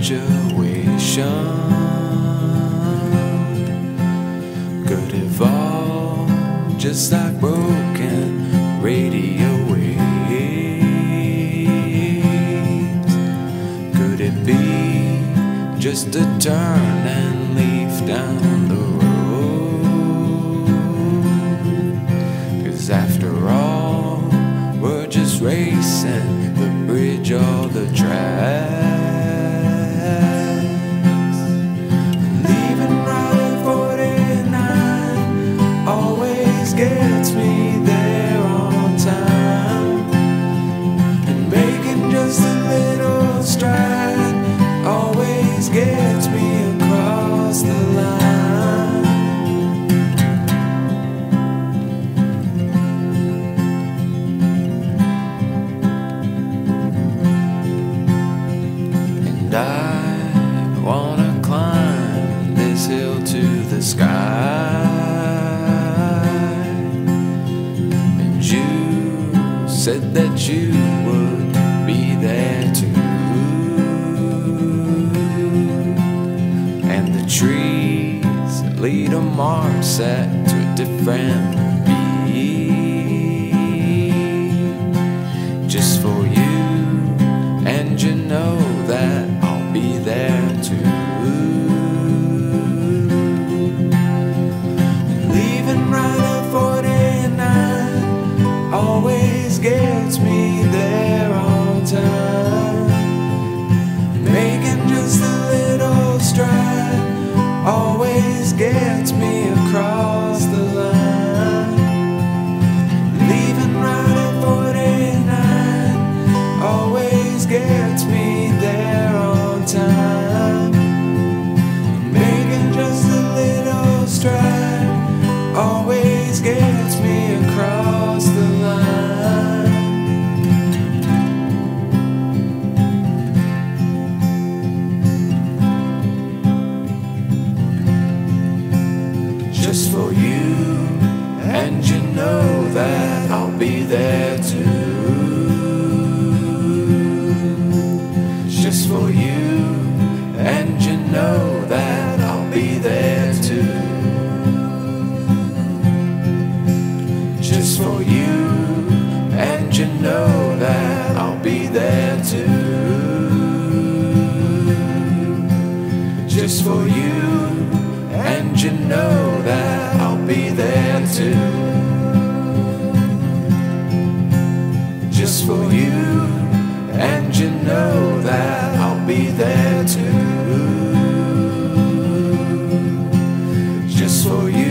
situation could evolve just like broken radio waves. Could it be just a turn and leaf down the road? 'Cause after all, we're just racing the bridge or the tracks. Leaving right at 49 always gets me there on time, and making just a little stride always gets me across the line. And I wanna climb this hill to the sky, and you said that you would be there too. And the trees lead a march set to a different beat, just for you, and you know that I'll be there too. Leaving right at 49 always gets me there on time, making just a little stride always gets me across the line. Leaving right at 49 always gets me there on time, making just a little stride always gets me across the line. Just for you, and you know that I'll be there too. Just for you, and you know that I'll be there too. Just for you, and you know that I'll be there too. Just for you, and you know that I'll be there too. Just for you, and you know that I'll be there too. Just for you.